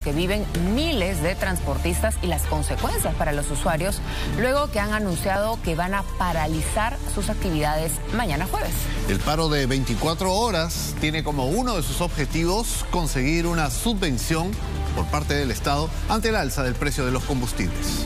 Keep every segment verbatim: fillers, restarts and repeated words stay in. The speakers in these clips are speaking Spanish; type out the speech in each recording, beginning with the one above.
que viven miles de transportistas y las consecuencias para los usuarios, luego que han anunciado que van a paralizar sus actividades mañana jueves. El paro de veinticuatro horas tiene como uno de sus objetivos conseguir una subvención por parte del Estado ante el alza del precio de los combustibles.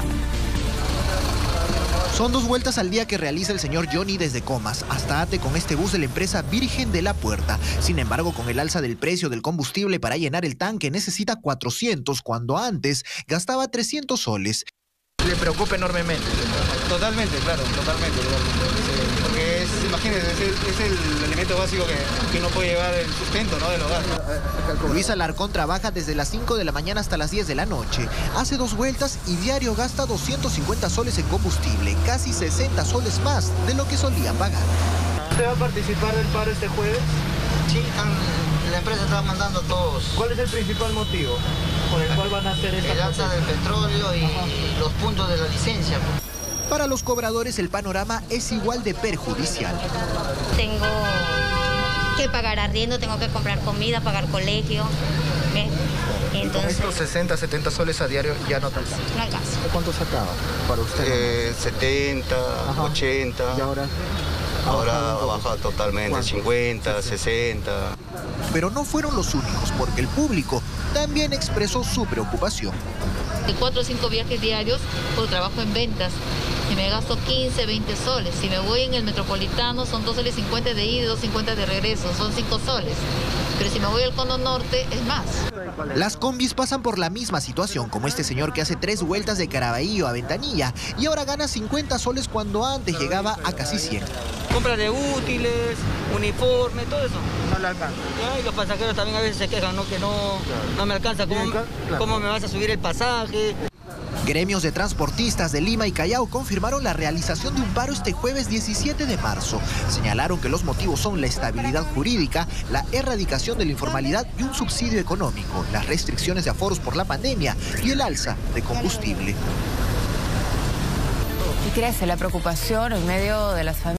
Son dos vueltas al día que realiza el señor Johnny desde Comas hasta Ate con este bus de la empresa Virgen de la Puerta. Sin embargo, con el alza del precio del combustible para llenar el tanque necesita cuatrocientos, cuando antes gastaba trescientos soles. Le preocupa enormemente. Totalmente, claro, totalmente. totalmente. Porque es, imagínense, es el, es el elemento básico que, que uno puede llevar el sustento, ¿no?, del hogar. Luis Alarcón trabaja desde las cinco de la mañana hasta las diez de la noche. Hace dos vueltas y diario gasta doscientos cincuenta soles en combustible, casi sesenta soles más de lo que solía pagar. ¿Usted va a participar del paro este jueves? Sí, están, la empresa está mandando a todos. ¿Cuál es el principal motivo por el cual van a hacer esta El alza del petróleo y Ajá. los puntos de la licencia. Para los cobradores el panorama es igual de perjudicial. Tengo que pagar arriendo, tengo que comprar comida, pagar colegio. ¿Ves? Entonces, estos sesenta, setenta soles a diario ya no alcanza. No alcanza. ¿Cuánto sacaba para usted? Eh, setenta, Ajá. ochenta. ¿Y ahora? Ahora ha bajado totalmente, ¿Cuánto? cincuenta, sesenta. Pero no fueron los únicos, porque el público también expresó su preocupación. De cuatro o cinco viajes diarios, por trabajo en ventas, y me gasto quince, veinte soles. Si me voy en el metropolitano son dos soles cincuenta de ida y dos cincuenta de regreso, son cinco soles. Pero si me voy al cono norte es más. Las combis pasan por la misma situación, como este señor que hace tres vueltas de Caraballo a Ventanilla y ahora gana cincuenta soles cuando antes llegaba a casi cien. Compra de útiles, uniforme, todo eso. No le alcanza. Y los pasajeros también a veces se quejan, ¿no? Que no, no me alcanza. ¿Cómo, ¿Cómo me vas a subir el pasaje? Gremios de transportistas de Lima y Callao confirmaron la realización de un paro este jueves diecisiete de marzo. Señalaron que los motivos son la estabilidad jurídica, la erradicación de la informalidad y un subsidio económico, las restricciones de aforos por la pandemia y el alza de combustible. Y crece la preocupación en medio de las familias.